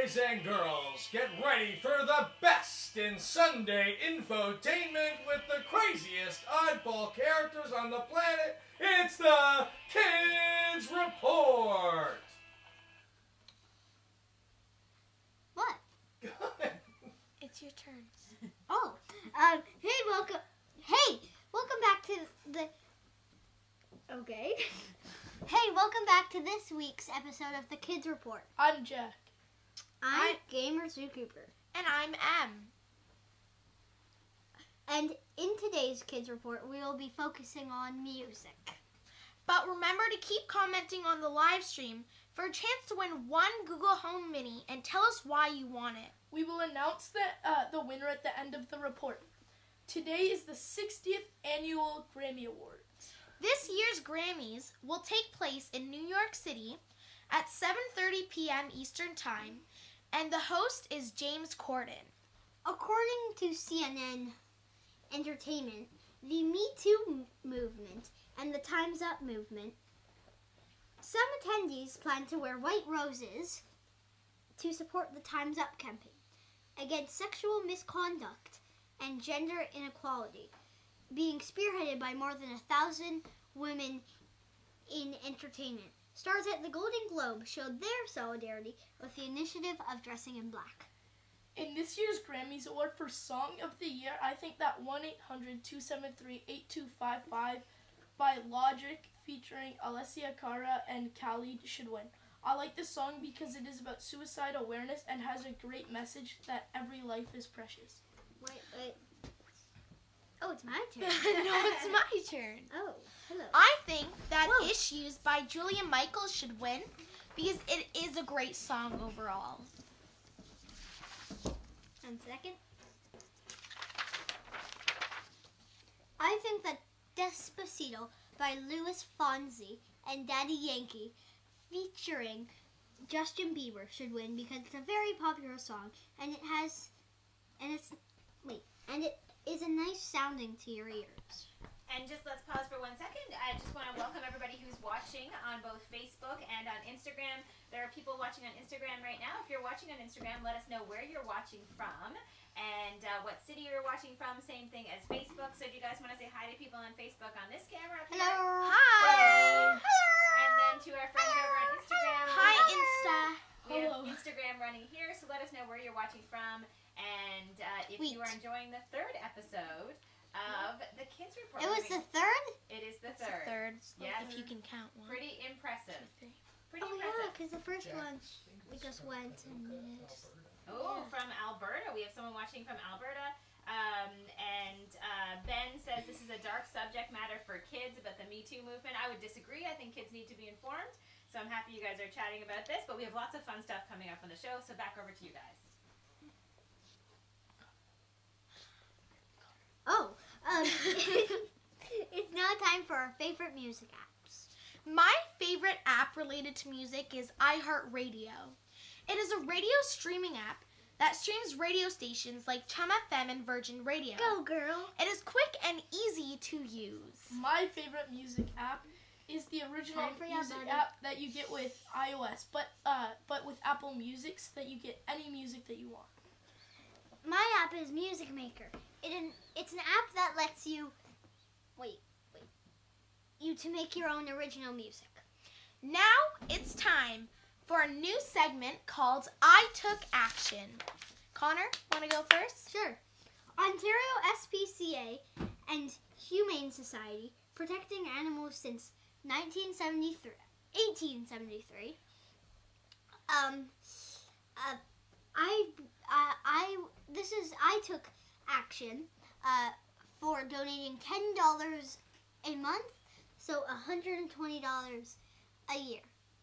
Boys and girls, get ready for the best in Sunday infotainment with the craziest oddball characters on the planet. It's the Kids Report. What? Go ahead. It's your turn. Oh, welcome back to the. Okay. Hey, welcome back to this week's episode of the Kids Report. I'm Jack. I'm Gamer Zookeeper. And I'm M. And in today's Kids Report, we will be focusing on music. But remember to keep commenting on the live stream for a chance to win one Google Home Mini and tell us why you want it. We will announce the winner at the end of the report. Today is the 60th Annual Grammy Awards. This year's Grammys will take place in New York City at 7:30 p.m. Eastern Time, and the host is James Corden. According to CNN Entertainment, the Me Too movement and the Time's Up movement, some attendees plan to wear white roses to support the Time's Up campaign against sexual misconduct and gender inequality, being spearheaded by more than 1,000 women in entertainment. Stars at the Golden Globe showed their solidarity with the initiative of dressing in black. In this year's Grammys Award for Song of the Year, I think that 1-800-273-8255 by Logic featuring Alessia Cara and Khalid should win. I like this song because it is about suicide awareness and has a great message that every life is precious. Wait. Oh, it's my turn. No, it's my turn. Oh, hello. I think that Whoa. Issues by Julia Michaels should win because it is a great song overall. And second, I think that Despacito by Louis Fonsi and Daddy Yankee featuring Justin Bieber should win because it's a very popular song and it is a nice sounding to your ears. And just let's pause for 1 second. I just want to welcome everybody who's watching on both Facebook and on Instagram. There are people watching on Instagram right now. If you're watching on Instagram, let us know where you're watching from and what city you're watching from. Same thing as Facebook. So do you guys want to say hi to people on Facebook on this camera up here? Hello. Hi. And then to our friends over on Instagram. Hi, Insta. We have Hello. Instagram running here, so let us know where you're watching from. And if you are enjoying the third episode of the Kids Report. It was the third? It is the It's the third. third, Yes. if you can count one. Pretty impressive. Two, three. Pretty Oh, yeah, impressive. because the first one, we just went and it's... Oh, Yeah. from Alberta. We have someone watching from Alberta. Ben says this is a dark subject matter for kids about the Me Too movement. I would disagree. I think kids need to be informed. So I'm happy you guys are chatting about this. But we have lots of fun stuff coming up on the show. So back over to you guys. Oh, it's now time for our favorite music apps. My favorite app related to music is iHeartRadio. It is a radio streaming app that streams radio stations like Chum FM and Virgin Radio. Go, girl. It is quick and easy to use. My favorite music app is the original Time for ya, music buddy. app that you get with iOS, but with Apple Music so that you get any music that you want. My app is Music Maker. It's an app that lets you to make your own original music. Now it's time for a new segment called I Took Action. Connor, want to go first? Sure. Ontario SPCA and Humane Society protecting animals since 1873. I took action for donating $10 a month, so $120 a year.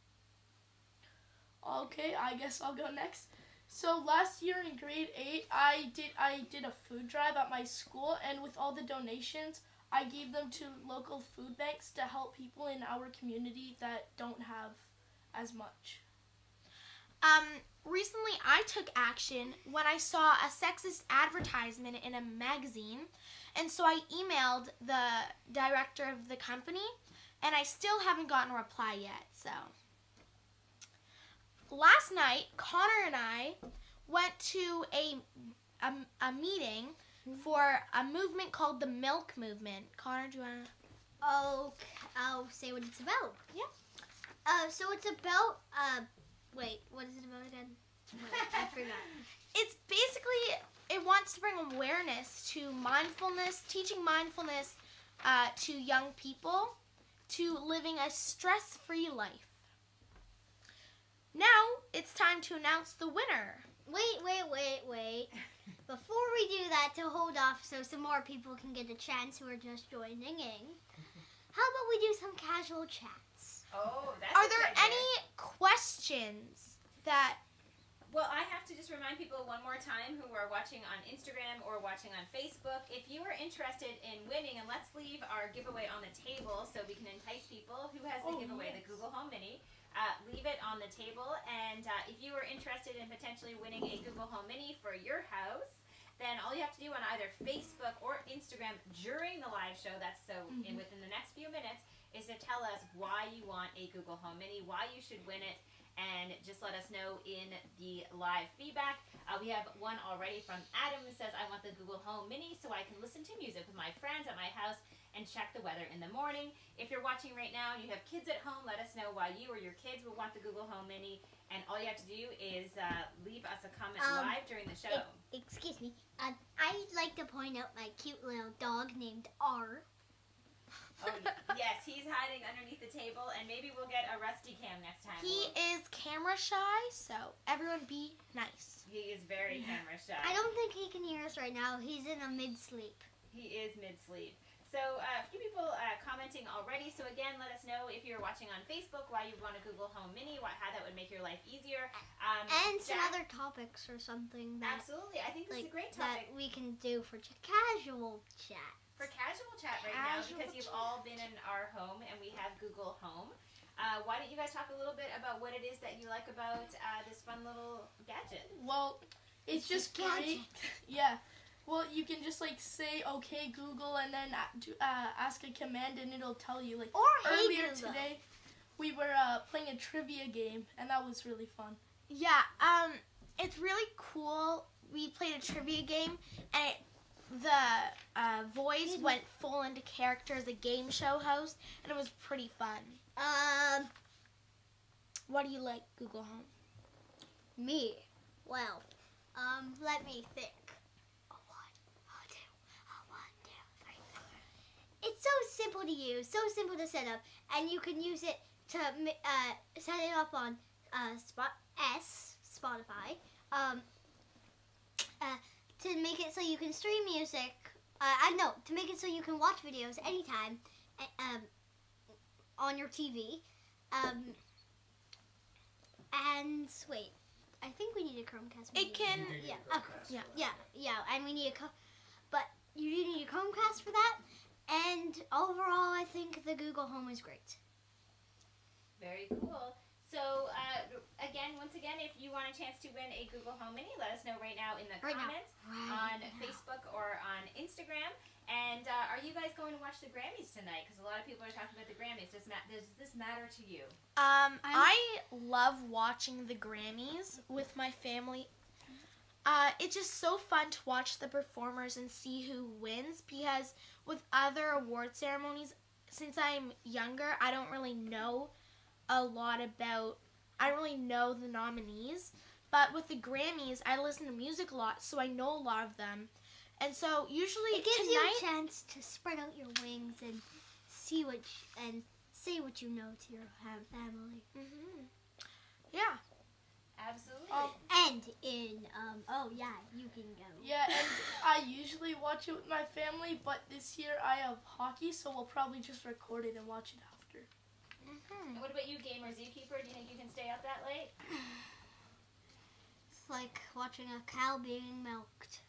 Okay, I guess I'll go next. So last year in grade 8, I did a food drive at my school, and with all the donations, I gave them to local food banks to help people in our community that don't have as much. Recently I took action when I saw a sexist advertisement in a magazine, and so I emailed the director of the company, and I still haven't gotten a reply yet, so. last night, Connor and I went to a meeting for a movement called the Milk Movement. Connor, do you want to? Oh, I'll say what it's about. Yeah. So it's about, wait, what is it about again? Wait, I forgot. It's basically, it wants to bring awareness to mindfulness, teaching mindfulness to young people, to living a stress-free life. Now, it's time to announce the winner. Wait. Before we do that, to hold off so some more people can get a chance who are just joining in, how about we do some casual chats? Oh, that's Are a there good idea. any questions that... Well, I have to just remind people one more time who are watching on Instagram or watching on Facebook, if you are interested in winning, and let's leave our giveaway on the table so we can entice people. Who has the giveaway? Yes. The Google Home Mini. Leave it on the table, and if you are interested in potentially winning a Google Home Mini for your house, then all you have to do on either Facebook or Instagram during the live show, that's within the next few minutes, is to tell us why you want a Google Home Mini, why you should win it, and just let us know in the live feedback. We have one already from Adam who says, I want the Google Home Mini so I can listen to music with my friends at my house and check the weather in the morning. If you're watching right now and you have kids at home, let us know why you or your kids will want the Google Home Mini. And all you have to do is leave us a comment live during the show. Excuse me. I'd like to point out my cute little dog named R. Oh, yes, he's hiding underneath the table, and maybe we'll get a Rusty Cam next time. He is camera shy, so everyone be nice. He is very camera shy. I don't think he can hear us right now. He's in a mid-sleep. He is mid-sleep. So a few people commenting already. So again, let us know if you're watching on Facebook why you want a Google Home Mini, how that would make your life easier. And some Jack, other topics or something that, absolutely. I think this is a great that topic we can do for casual chat. for casual chat right now because you've all been in our home and we have Google Home. Why don't you guys talk a little bit about what it is that you like about this fun little gadget? Well, it's just great. Yeah. Well, you can just like say, "Okay, Google," and then ask a command, and it'll tell you. Like Or hey earlier Google. today, we were playing a trivia game, and that was really fun. Yeah, it's really cool. We played a trivia game, and the voice went full into character as a game show host, and it was pretty fun. What do you like, Google Home? Me. Well, let me think. It's so simple to use, so simple to set up, and you can use it to set it up on Spotify. To make it so you can stream music. To make it so you can watch videos anytime on your TV. And wait, I think we need a Chromecast. It can. Yeah, and we need but you do need a Chromecast for that. And overall, I think the Google Home is great. Very cool. So, once again, if you want a chance to win a Google Home Mini, let us know right now in the comments on Facebook or on Instagram. And are you guys going to watch the Grammys tonight? Because a lot of people are talking about the Grammys. Does this matter to you? I love watching the Grammys with my family. It's just so fun to watch the performers and see who wins because with other award ceremonies, since I'm younger, I don't really know I don't really know the nominees. But with the Grammys, I listen to music a lot, so I know a lot of them. And so usually It gives tonight, you a chance to spread out your wings and see and say what you know to your family. yeah. Absolutely. And in you can go. Yeah, and I usually watch it with my family, but this year I have hockey, so we'll probably just record it and watch it after. And what about you, Gamer Zookeeper? Do you think you can stay out that late? It's like watching a cow being milked.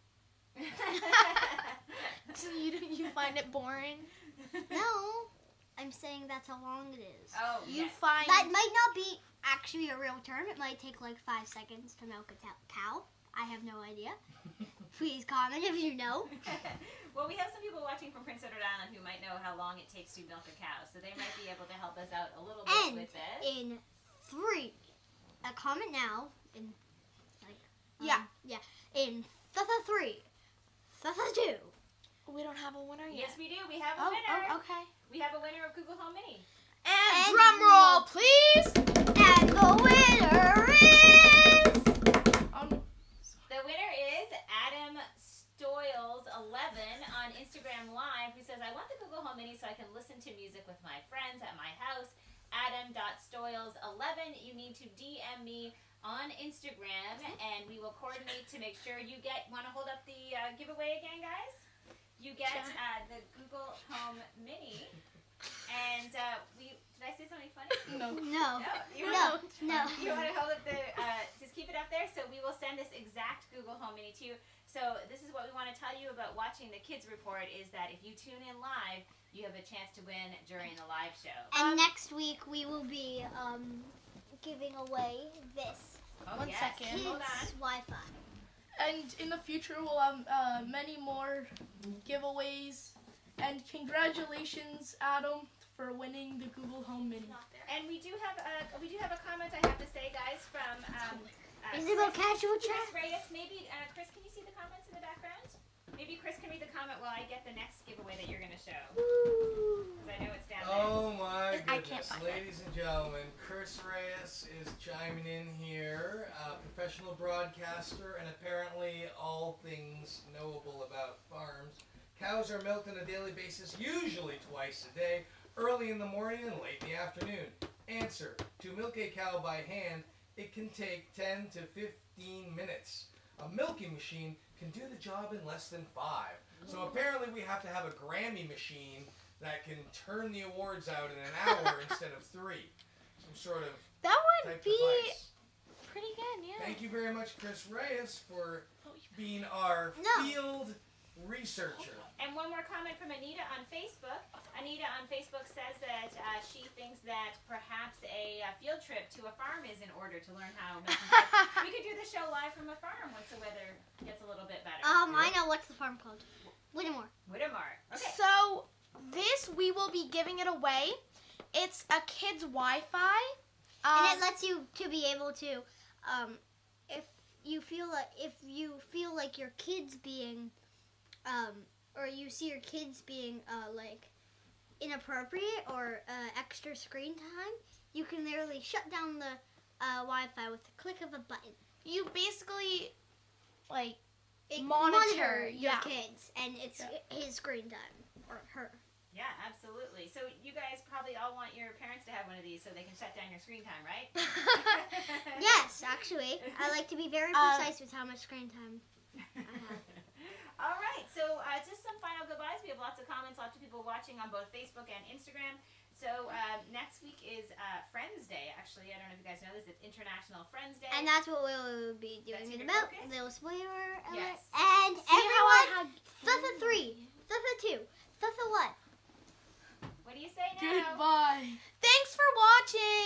So you find it boring? No, I'm saying that's how long it is. Oh, You yes. find That might not be actually a real term. It might take like 5 seconds to milk a cow. I have no idea. Please comment if you know. Well, we have some people watching from Prince Edward Island who might know how long it takes to milk a cow, so they might be able to help us out a little bit And with this. in 3, a comment now in Yeah. in Thutha 3, Thutha 2. We don't have a winner yet. Yes, we do. We have a winner. Oh, okay. We have a winner of Google Home Mini. And And drum roll, please. And the winner is... The winner is Adam Stoyles11 on Instagram Live, who says, I want the Google Home Mini so I can listen to music with my friends at my house. Adam.Stoyles11. You need to DM me on Instagram, and we will coordinate to make sure you get... Want to hold up the giveaway again, guys? You get the Google Home Mini. And did I say something funny? No. You No. want to hold up the, just keep it up there, so we will send this exact Google Home Mini to you. So this is what we want to tell you about watching the Kids Report, is that if you tune in live, you have a chance to win during the live show. And next week we will be giving away this Oh, One yes. second. Hold on. kids Wi-Fi. And in the future, we'll have many more giveaways. And congratulations, Adam, for winning the Google Home Mini. And we do have a comment I have to say, guys, from Is it about casual Chris chat? Reyes. Maybe Chris, can you see the comments in the background? Maybe Chris can read the comment while I get the next giveaway that you're going to show. Because I know it's down there. Oh my I can't goodness, find it. ladies and gentlemen, Chris Reyes is chiming in here, a professional broadcaster and apparently all things knowable about farms. Cows are milked on a daily basis, usually twice a day, early in the morning and late in the afternoon. Answer: to milk a cow by hand, it can take 10 to 15 minutes. A milking machine can do the job in less than 5. So apparently we have to have a Grammy machine that can turn the awards out in an hour instead of 3. Some sort of That would type be device. pretty good, yeah. Thank you very much, Chris Reyes, for being our No. field researcher. And one more comment from Anita on Facebook. Anita on Facebook says that she thinks that perhaps a field trip to a farm is in order to learn how milking cows. We could do the show live from a farm once the weather gets a little bit better. I know what's the farm called. Whittemore. Whittemore. Okay. So this we will be giving it away. It's a kid's Wi-Fi. And it lets you to be able to, if you feel like your kids being, or you see your kids being like inappropriate or extra screen time, you can literally shut down the Wi-Fi with the click of a button. You basically like It Monitor, your yeah. kids, and it's his screen time or her. Yeah, absolutely. So you guys probably all want your parents to have one of these so they can shut down your screen time, right? Yes, actually, I like to be very precise with how much screen time I have. All right, so just some final goodbyes. We have lots of comments, lots of people watching on both Facebook and Instagram. So next week is Friends Day, actually. I don't know if you guys know this. It's International Friends Day. And that's what we'll be doing That's in your about. focus? Little spoiler alert. Yes. And See how I everyone, had Thutha 3, Thutha 2, Thutha 1. What do you say now? Goodbye. Thanks for watching.